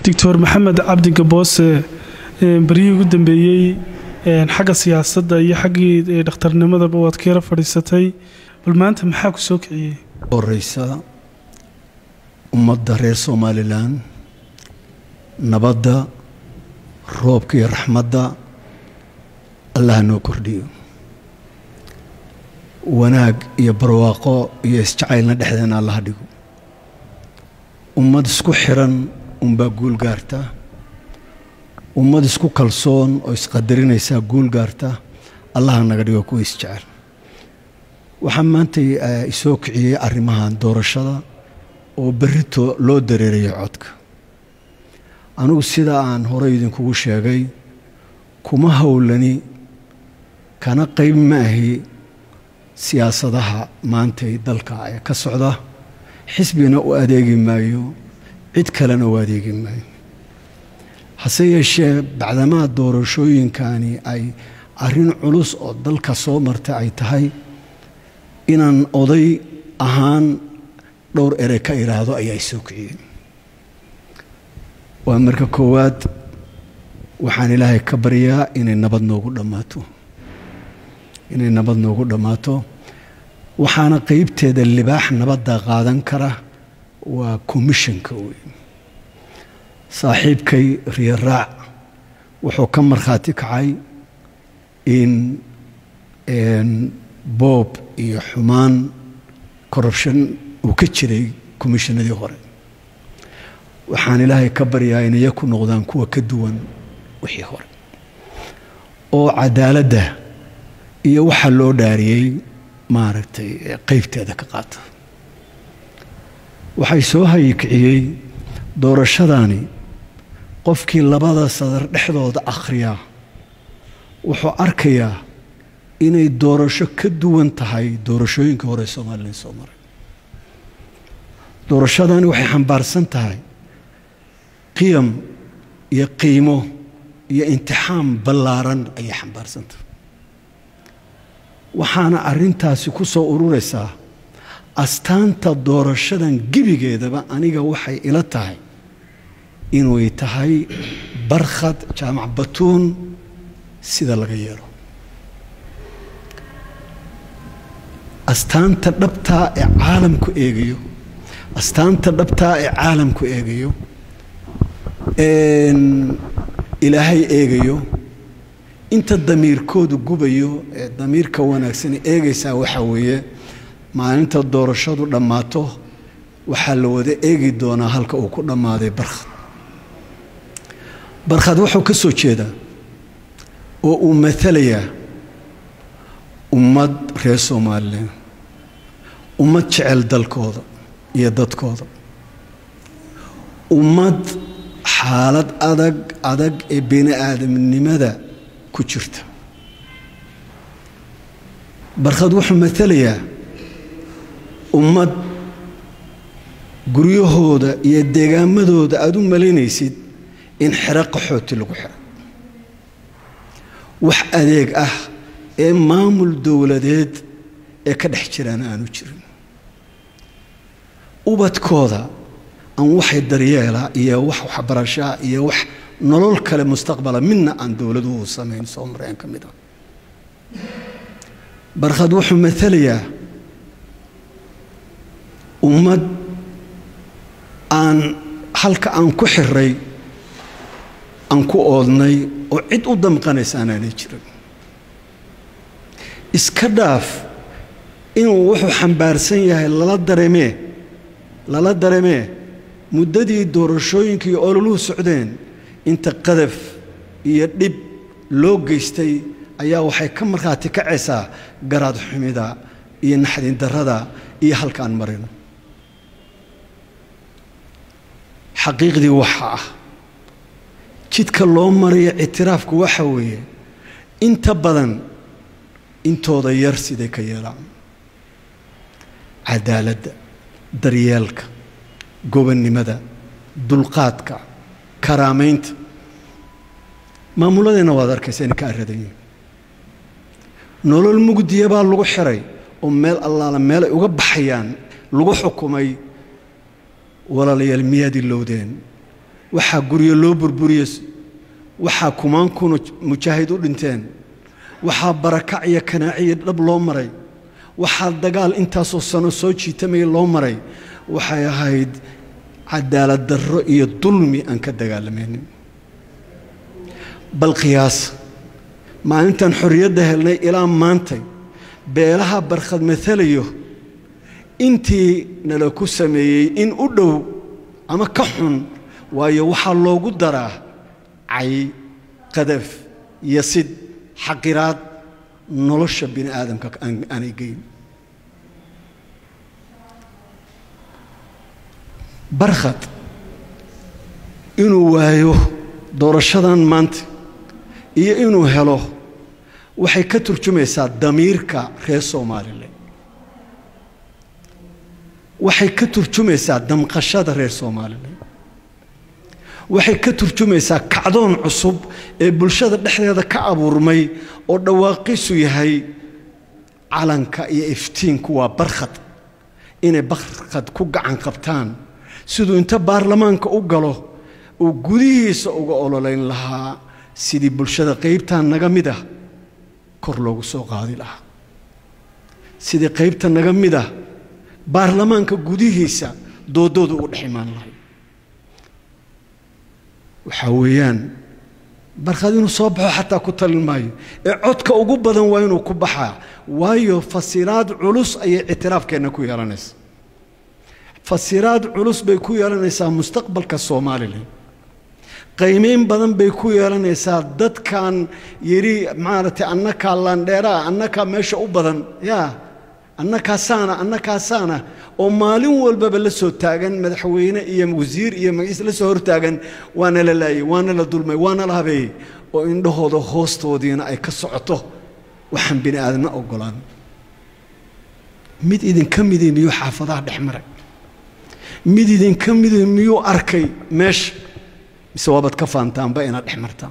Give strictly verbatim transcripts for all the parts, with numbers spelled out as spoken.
دكتور محمد عبد الجبوس بريء جدا بيجي حاجة سياسة ده هي حاجة دكتور نمذا بواد كيرا فريستي بالما أنت محاك سوكي الرئيسة أمة الرئيس سوماليلان نبضة روبك رحمة الله نوكرديو وناق يبرواقو يستعيلنا دحدنا الله ديكو أمة سكو حرن أمبا قول قارتا أمة سكو كالصون ويسقدرين يسا قول قارتا الله نقديو كو يستعيل وحمانتي يسوكعي أرمهان دور الشدا وبريتو لو دريري عودك أنو سيدا عن هوريدين كو شيغي كما هولني كان قيب ماهي سياسة مانتي دلكا كسعودة حسبنا وأديقي مايو عد كلنا وأديقي مايو حسي الشيء بعدما دور شوين كاني أي أرين علوس أو دلكا صومرت أي تهي إنان أضي أهان دور إريكا إرادو أي سوكيين وأمريكا كواد وحان إلهي كبريا إن النبض نوغو دماتو إن النبض نوغو دماتو وحانا قيبتي دا اللباح نبض دا قادن كره وكوميشن كوي صاحب كي ريراع وحو كمر خاتك عاي إن إن بوب إي حمان كوربشن وكتشري كوميشن دي غوري وحان إلهي كبريا إن يكون نغدان كوا كدوان وحي غوري أو عدالة ده إيه وحلو داريي maaragtay qaybteeda ka qaata waxay soo hayikiciyay doorashadani qofkii labada sadar dhexdooda akhriya wuxuu arkayaa inay doorasho ka duwan tahay doorashooyinka hore Soomaaliland soo maray doorashadani waxay xambaarsan tahay qiyam iyo qiimo iyo intixaam ballaaran ay xambaarsan tahay waxaana arintaasi ku soo ururaysaa astaanta doorashadan gibigeedaba aniga waxay ila tahay inuu tahay barkhad jaamac batuun sida laga yeero astaanta dhabta ee caalamku eegayo astaanta dhabta ee caalamku eegayo een ilaahay eegayo inta damiirkoodu gubayo ee damiirka wanaagsan eegaysa waxa weeye maalinta doorashadu dhamaato waxa la wada eegi doonaa halka uu ku dhamaaday barkhad barkhad wuxuu ka soo jeedaa oo uu mathalaya ummad reer Soomaaliland ummad jecel dalkooda iyo dadkooda ummad xaalad adag adag ee bini'aadamnimada كجرت برخد وحو مثليا أمد قريوهودا يدقامدودا أدو ملينيسيد إن حرق حوت الوحر وح أديق أه إمام الدولة ديد يكاد حجرانا أنو جرين وبات كودا أن وحي الدريالة إيا وح وحبرشاء إيا وح نلول كلام مستقبلا منا عن دولته سمين سومرين كمدا برخد وحو مثليا أمد أن حلك أن كحري أن كؤذني وعد قدام قنيس أنا نجرب إسكداف إنه وحو حنبارسين لا درمي لا درمي مددي دورشوين كي يقولوا سعودين inta qadaf iyo dib loo geystay ayaa waxay ka marxaati kacaysaa garaad xumida iyo naxdin darada iyo halkaan marino xaqiiqdii waxa ah jidka loo mariyo itiraafku waxa weeye inta badan intooda yar sidee ka yeelaan cadaaladda daryeelka gobonnimada dulqaadka كرامينت ما مولدنا وادر كيسين كأردين نقول المقدية باللغة حري ومال الله لما لا يوجب حيان لغة حكومي ولا لي المياد اللودين waxaa guryo loo burburiyey waxaa kumaan kuna mujaahid u dhinteen waxaa barakac iyo kanaaciyo dhab loo maray waxaa dagaal intaasoo sano soo jiitamay loo maray waxay ahayd cadaalad darro iyo dulmi aan ka dagaalamaynin bal qiyaas maalintan xorriyadda helnay ilaa maantay beelaha barkhad matalayo intii nala ku sameeyey in u dhow ama ka xun waayo waxaa loogu daraa cay qadaf yasid xaqiraad nolosha bini aadamka aanay geyn barkhad inuu waayo doorashadan maanta iyo inuu helo waxay ka turjumaysaa damiirka reer Soomaaliland waxay ka turjumaysaa damqashada reer Soomaaliland waxay ka turjumaysaa kacdoon cusub ee bulshada dhexdeeda ka abuurmay oo dhawaaqiisu yahay calanka iyo iftiinku waa barkhad inay barkhad ku gacan qabtaan sidoo inta baarlamaanka u galo oo gudihiisa uga ololeyn lahaa sidii bulshada qaybtaan naga mid ah kor loogu soo qaadi lahaa sidii qaybta naga mid ah baarlamaanka gudihiisa doodooda u dhaximaan lahay waxa weeyaan barkhad inuu soo baxo xataa ku talin maayo ee codka ugu badan waa inuu ku baxaa waayo fasiraad culus ayay ictiraafkeena ku yeelanaysaa fasiraad culus bay ku yeelanaysaa mustaqbalka Soomaaliland qiimeyn badan bay ku yeelanaysaa dadkan yiri maartay annaka landheera annaka meesha u badan yaa annaka saana annaka saana oo maalin walba la soo taagan madaxweyne iyo wasiir iyo magiis la soo hortaagan waana la laayay waana la dulmay waana la habeeyay oo indhahooda hoostoodiina ay ka socoto waxaan bini aadamna ogolaan mid idin ka mid ah xaafadaha dhexmaray mid idin ka mid ah miyuu arkay meesha mise waabad ka faantaanba inaad dhexmartaan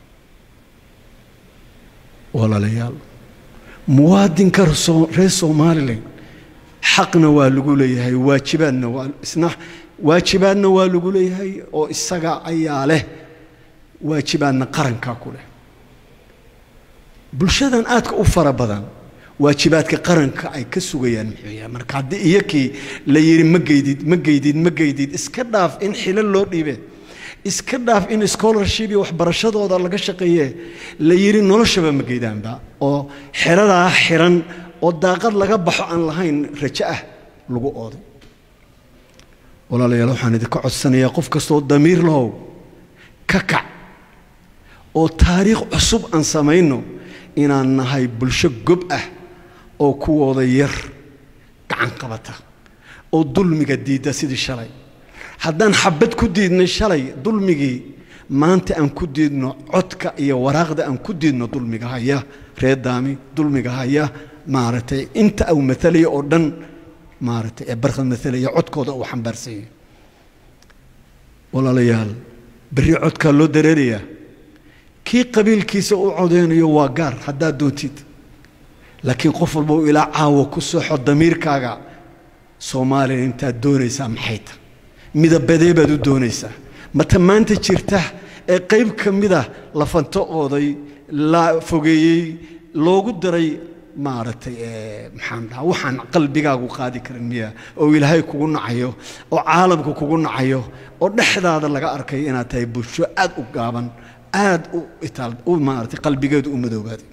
walaalayaal muwaadinka reer Soomaaliland xaqna waa lagu leeyahay waajibaadna waa isna waajibaadna waa lagu leeyahay oo isaga ayaa leh waajibaadna qaranka ku leh bulshadan aadka u fara badan waajibaadka qaranka ay ka sugayaan maxay marka hadii iyakii la yiri ma geedid ma geedid ma geedid iska dhaaf in xilal loo dhiibay iska dhaaf in scholarship iyo waxbarashadooda laga shaqeeyay la yiri noloshaba ma geedaanba oo xirada xiran oo daaqad laga baxo aan lahayn rajo ah lagu ooday walaalayaal waxaan idin ka codsanayaa qof kasta oo damiir lahow ka kac oo taariikh cusub aan sameeyno inaan nahay bulsho gob ah oo kuwooda yar gacan qabata oo dulmiga diida sidii shalay haddaan xabad ku diidnay shalay dulmigii maanta aan ku diidno codka iyo waraaqda aan ku diidno dulmiga haya reedaami dulmiga haya maartay inta aw mathalay oo dhan maartay ee barkhad mathalay codkooda uu xambaarsan yahay walaalayaal bari codka loo dareeriya kii qabiilkiisa u codeynayo waa gaar haddaad doontid laakiin qof walba uu ilaa caawo ku soo xod damiirkaaga Soomaaliya inta doonaysa maxay tahay midabadee baad u doonaysaa mata maanta jirta ee qayb ka mid ah la fanto ooday la fogeeyay loogu daray maartay ee maxaan dhahaa waxaan qalbigaagu qaadi karin miya oo ilaahay kugu nacayo oo caalamku kugu nacayo oo dhexdaada laga arkay inaad tahay bulsho aad u gaaban aad u itaal u maartay qalbigeedu u madoobaad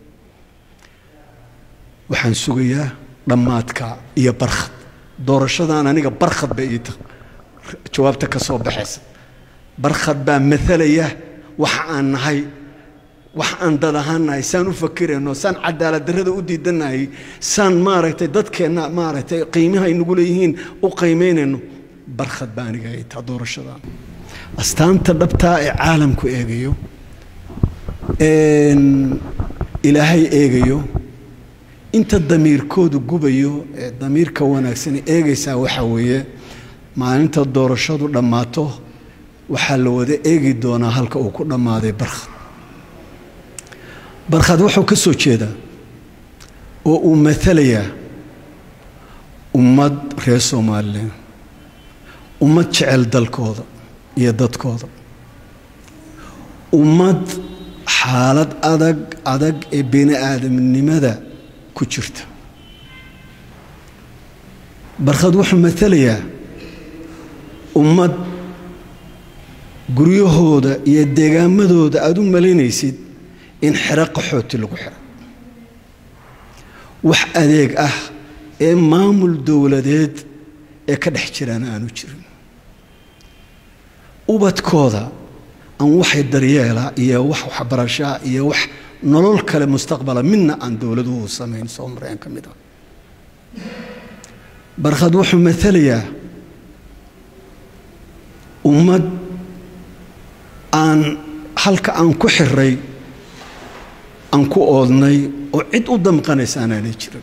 waxaan sugayaa dhamaadka iyo barkhad doorashadan aniga barkhad bay ii tahay jawaabta ka soo baxaysa barkhad baa mathalaya waxa aan nahay wax aan dad ahaanahay saan u fakirayno saan cadaalad darrada u diidanahay saan maaragtay dadkeena maaragtay qiimaha ay nagu leeyihiin u qiimeynayno barkhad baa aniga ay tahay doorashadan astaanta dhabta ee caalamku eegayo een ilaahay eegayo inta damiirkoodu gubayo ee damiirka wanaagsan eegaysa waxa weeye maalinta doorashadu dhamaato waxa la wada eegi doonaa halka uu ku dhamaaday barkhad barkhad wuxuu ka soo jeedaa oo uu mathalaya ummad reer Soomaaliland ummad jecel dalkooda iyo dadkooda ummad xaalad adag adag ee bini aadamnimada ku jirta. barkhad wuxuu matalayaa ummad guryahooda iyo deegaamadooda aad u malaynaysid in xero qaxooti lagu xiro. wax adeeg ah ee maamul dowladeed ee ka dhex jiraan aanu jirin. ubadkooda aan waxay daryeela iyo wax waxbarashaa iyo wax nolol kale mustaqbala midna aan dowladuhu samayn soo mareen ka mid ah. barkhad wuxuu matalayaa ummad aan halka aan ku xiray aan ku oodnay oo cid u damqanaysa aanay jirin.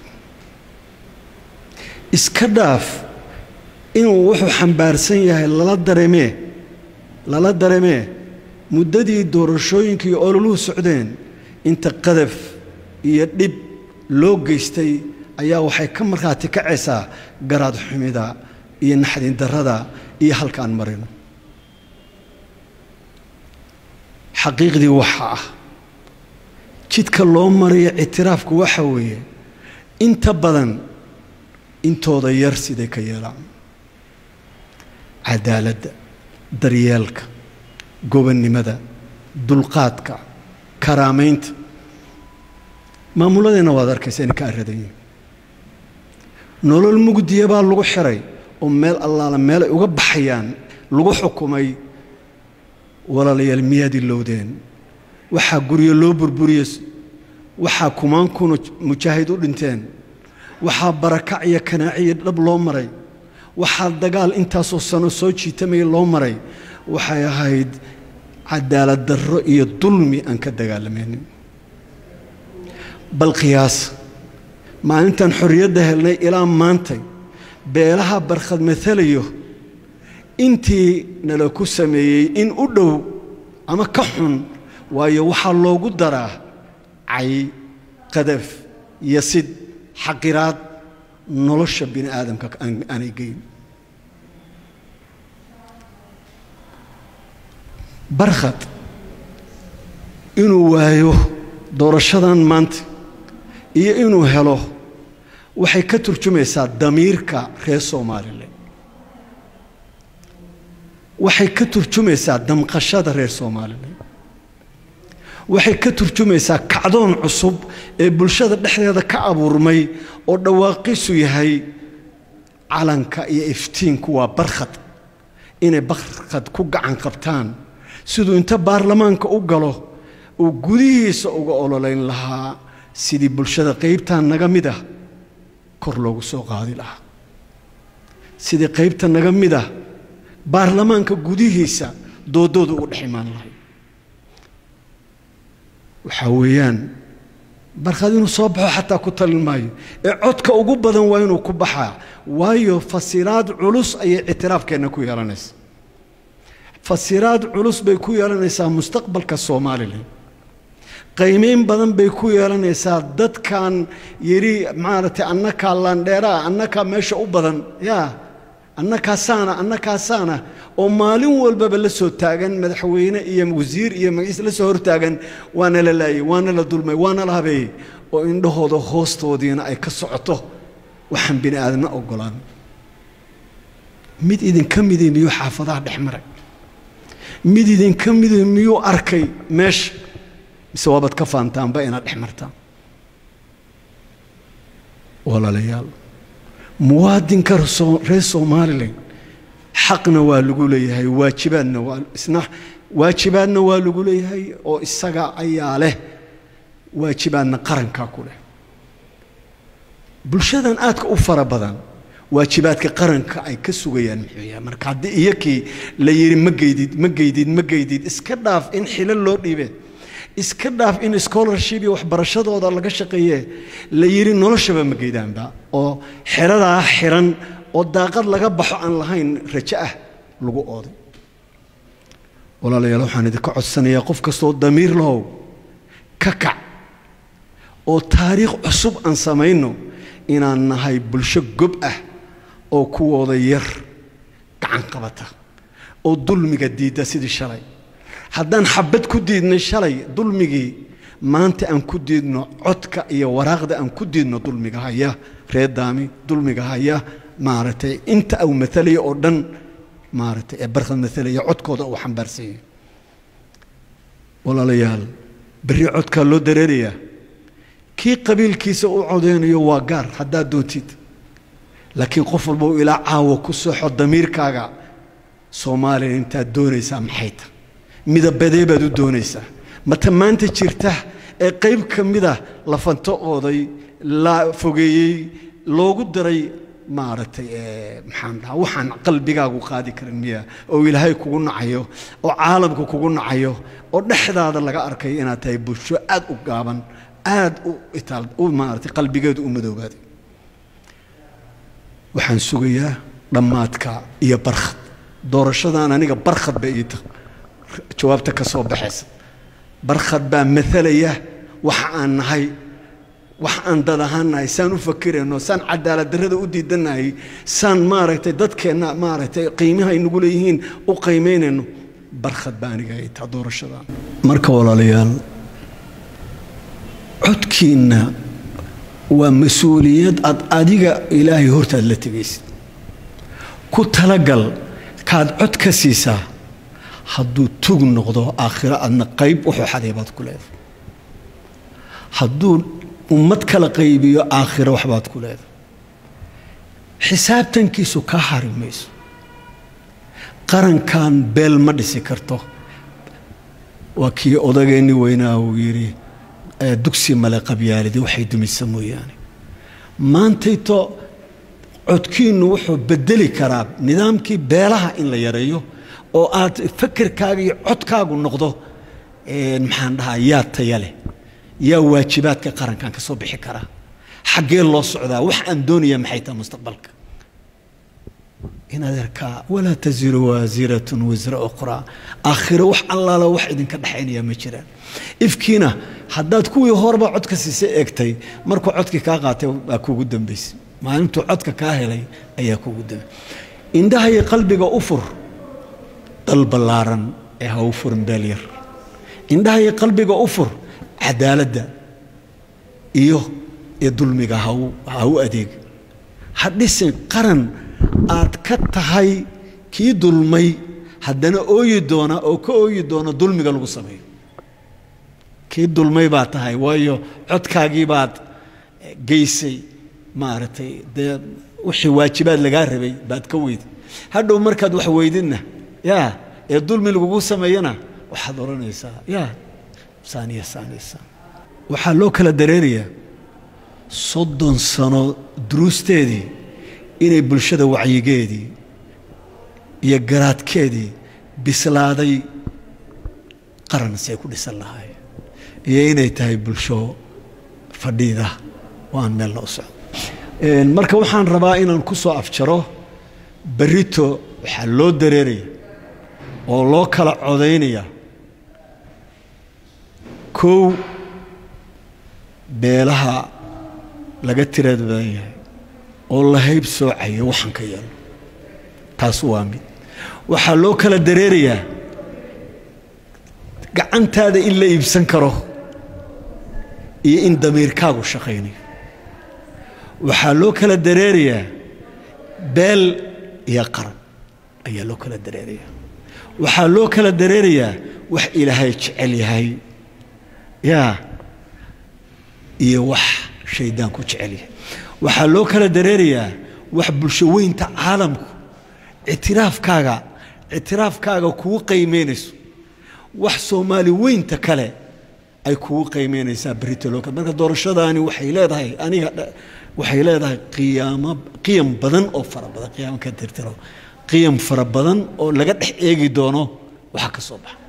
iska dhaaf inuu wuxuu xambaarsan yahay lala dareemee lala dareemee muddadii doorashooyinkii ololuhu socdeen inta qadaf iyo dhib loo geystay ayaa waxay ka markhaati kacaysaa garaad xumida iyo naxdin darrada iyo halkaan marino. xaqiiqdii waxa ah jidka loo marayo ictiraafku waxa weeye inta badan intooda yar siday ka yeelaan cadaaladda, daryeelka, gobonnimada, dulqaadka, karaamaynta. maamuladeenna waad arkaysa inay ka aradan yihiin. nolol mugdiya baa lagu xiray oo meel allaala meel ay uga baxayaan lagu xukumay. walaalayaal miyaad ilowdeen waxaa guryo loo burburiyey, waxaa kumaan kuna mujaahid u dhinteen, waxaa barakac iyo kanaaciyo dhab loo maray, waxaa dagaal intaasoo sano soo jiitamaya loo maray. waxay ahayd cadaalad darro iyo dulmi aan ka dagaalamaynin. bal qiyaas maalintan xorriyadda helnay ilaa maantay beelaha barkhad matalayo intii nala ku sameeyey in u dhow ama ka xun, waayo waxaa loogu daraa cay, qadaf, yasid, xaqiraad nolosha bini aadamka aanay geyn. barkhad inuu waayo doorashadan maanta iyo inuu helo waxay ka turjumaysaa damiirka reer Soomaaliland. waxay ka turjumaysaa damqashada reer Soomaaliland. waxay ka turjumaysaa kacdoon cusub ee bulshada dhexdeeda ka abuurmay oo dhawaaqiisu yahay calanka iyo iftiinku waa barkhad. inay barkhad ku gacan qabtaan siduu inta baarlamaanka u galo uu gudihiisa uga ololeyn lahaa sidii bulshada qaybtan naga mid ah kor loogu soo qaadi lahaa, sidii qaybta naga mid ah baarlamaanka gudihiisa doodooda ugu dhex imaan lahay. waxaa weeyaan barkhad inuu soo baxo xataa ku talin maayo ee codka ugu badan waa inuu ku baxaa, waayo fasiraad culus ayay ictiraafkeenna ku yeelanaysa. fasiraad culus bay ku yeelanaysaa mustaqbalka Soomaaliland. qiimeyn badan bay ku yeelanaysaa dadkan yiri maaragtay annaka landheera annaka meesha u badan yaa annaka saana annaka saana oo maalin walba la soo taagan madaxweyne iyo wasiir iyo magiis la soo hortaagan waana la laayay waana la dulmay waana la habeey oo indhahooda hoostoodiina ay ka socoto waxaan bini aadamna ogolaan. mid idin ka mid miyuu xaafadaha dhex maray? mid idin ka mid miyuu arkay meesha mise waabad ka faantaanba inaad dhex martaan? walaalayaal muwaadinka reer Soomaaliland xaqna waa lagu leeyahay, waajibaadna waa isna waajibaadna waa lagu leeyahay oo isaga ayaa leh waajibaadna qaranka ku leh. bulshadan aadka u fara badan waajibaadka qaranka ay ka sugayaan muxuu yahay marka haddii iyakii la yiri ma geydid ma geydid ma geydid iska dhaaf in xilal loo dhiibay, iska dhaaf in scholarship iyo waxbarashadooda laga shaqeeyay la yiri noloshaba ma geedaanba oo xirada xiran oo daaqad laga baxo aan lahayn rajo ah lagu ooday. walaalayaal waxaan idin ka codsanayaa qof kastoo damiir lahow ka kac oo taariikh cusub aan samayno inaan nahay bulsho gob ah oo kuwooda yar gacan qabata oo dulmiga diida sidii shalay haddaan xabad ku diidnay shalay dulmigii maanta aan ku diidno codka iyo waraaqda aan ku diidno dulmiga haya reer daami dulmiga haya maaragtay inta uu mathalaya oo dhan maaragtay ee barkhad mathalaya codkooda uu xambaarsan yahay walaalayaal berri codkaa loo dareerayaa kii qabiilkiisa u codeynayo waa gaar haddaad doontid laakiin qof walba uu ilaa caawa ku sooxo damiirkaaga soomaaliya intaad doonaysaa maxay tahay midabadee baad u doonaysaa mata maanta jirta ee qayb ka mida la fanto ooday la fogeeyey loogu daray maaragtay maxaan dhahaa waxaan qalbigaagu qaadi karin miya oo ilaahay kugu nacayo oo caalamku kugu nacayo oo dhexdaada laga arkay inaad tahay bulsho aad u gaaban aad u itaal u maaragtay qalbigeedu u madoobaaday waxaan sugayaa dhammaadka iyo barkhad doorashadan aniga barkhad bay ii tahay jawaabta ka soo baxaysa barkhad baa mathalaya waxa aan nahay wax aan dad ahaanahay saan u fakirayno saan cadaalad darrada u diidanahay saan maaragtay dadkeenna maaragtay qiimaha ay nagu leeyihiin u qiimaynayno barkhad baa aniga ay tahay doorashadan marka walaalayaal codkiinna waa mas-uuliyad aad adiga ilaahay hortaad la tegaysid ku talagal kaad cod ka siisaa hadduu tug noqdo aakhiro aadna qayb wuxuu xaday baad ku leedahay hadduu ummad kala qaybiyo aakhiro waxbaad ku leedahay xisaabtankiisu kaa hari mayso qarankan beel ma dhisi karto waa kii odageenni weynaa uu yidhi dugsi male qabyaalidi waxay dumisa mooyaane maantayto codkiinnu wuxuu bedeli karaa nidaamkii beelaha in la yareeyo oo aad fakarkaaga iyo codkaagu noqdo maxaan dhahaa yaa taya leh yaa waajibaadka qarankan ka soo bixi karaa xaggee loo socdaa wax aan doonayaa maxay tahay mustaqbalka in adeerkaa walaa taziru waasiratun wisra ukhraa aakhiro wax allaala wax idinka dhexaynaya ma jiraan ifkiina haddaad kuwii horeba codka siisay eegtay markuu codkii kaa qaatay baa kuugu dambaysay maalintuu codka kaa helay ayaa kuugu dambaysay indhaha iyo qalbiga u fur dal ballaaran ee ha u furin beel yar indhaha iyo qalbiga u fur cadaaladda iyo iyo dulmiga ha u adeeg ha dhisin qaran aad ka tahay kii dulmay haddana ooyi doona oo ka ooyi doona dulmiga lagu sameeyo kii dulmay baad tahay waayo codkaagii baad geysay maaragtay dee wixii waajibaad lagaa rabay baad ka weyday hadhow markaad wax weydinna yaa ee dulmi lagugu sameeyana waxaad oranaysaa yaa saaniya saaniya saan waxaa loo kala dareerayaa soddon sano duruusteedii inay bulshada wacyigeedii iyo garaadkeedii bislaaday qaran say ku dhisan lahaayeen iyo inay tahay bulsho fadhiida waan meel la u socdo marka waxaan rabaa inaan ku soo afjaro berrito waxaa loo dareeraya oo loo kala codaynaya kow beelaha laga tirada badan yahay oo la hayb soocayo waxaan ka yeelo taas waa mid waxaa loo kala dareerayaa gacantaada in la iibsan karo iyo in damiirkaagu shaqaynayo waxaa loo kala dareerayaa beel iyo qaran ayaa loo kala dareerayaa waxaa loo kala dareerayaa wax ilaahay jecel yahay yaa iyo wax shaydaan ku jecel yahay waxaa loo kala dareerayaa wax bulsho weynta caalamku ictiraafkaaga ictiraafkaaga kugu qiimeynayso wax soomaali weynta kale ay kugu qiimeynaysaa berrito loo marka doorashadaani waxay leedahay aniga waxay leedahay qiyaamo qiyam badan oo fara badan qiyaamo ka tirtiro qiyam fara badan oo laga dhex eegi doono waxa ka soo baxa